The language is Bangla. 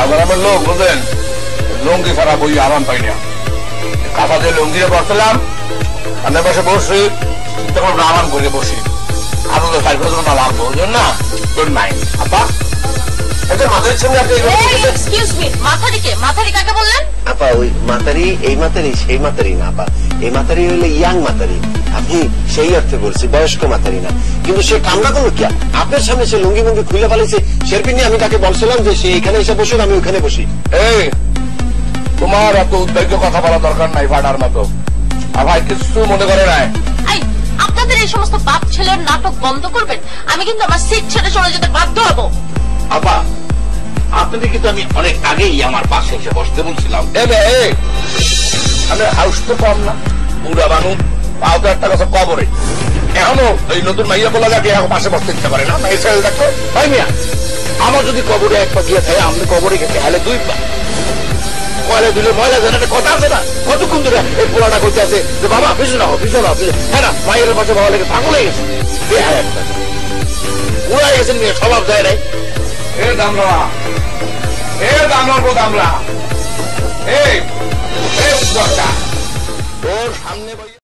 গ্রামের লোক বুঝলেন, লুঙ্গি ছাড়া বই আরাম পাই না। কাঁথা দিয়ে লুঙ্গি বসলাম, আমি বসে বসি, তখন আরাম করে বসি। আরো তো 5 বছর না লাগবো, বুঝলেন না? Don't mind. আপা এটা মাথার সঙ্গে আপনি এক্সকিউজ মি, মাথারি কাকে বললেন? আপা ওই মাতারি, এই মাতারি সেই মাতারি না আপা, এই মাতারি হইলে ইয়াং মাতারি। আপনি সেই অর্থে বলছি, বয়স্ক মাতারি না। কিন্তু সে কামনা করলো কি? আপনার সামনে সে লুঙ্গি মুঙ্গি খুলে ফেলেছে। শেরপি নিয়ে আমি তাকে বলছিলাম যে সে এখানে এসে বসুন, আমি ওখানে বসি। এই তোমার এত উদ্বেগ্য কথা বলা দরকার নাই ফাটার মতো। ভাই কিছু মনে করে নাই। আপনাদের এই সমস্ত বাপ ছেলের নাটক বন্ধ করবেন, আমি কিন্তু আমার সিট ছেড়ে চলে যেতে বাধ্য হবো। আপা আপনাদের কিন্তু আমি অনেক আগেই আমার পাশে এসে বসতে বলছিলাম। আমি হাউস তো কম না, পুরা বানু পাও তো একটা কথা কবরে। এখনো এই নতুন মাইয়া বলা যাকে এখন পাশে বসতে দিতে পারে না। দেখো ভাই মিয়া, আমার যদি কবরে এক পা গিয়ে থাকে, আপনি কবরে গেছে হেলে 2 পা। ময়লা দিলে ময়লা যেন একটা কথা আছে না, কতক্ষণ ধরে এই পোড়াটা করতে আছে যে বাবা পিছনে হও, হ্যাঁ না, মায়ের পাশে ভালো লেগে পাগল হয়ে গেছে। উড়াই গেছেন নিয়ে স্বভাব যায় নাই। এ দামরা, এ দামরা, দামরা, এই ওর সামনে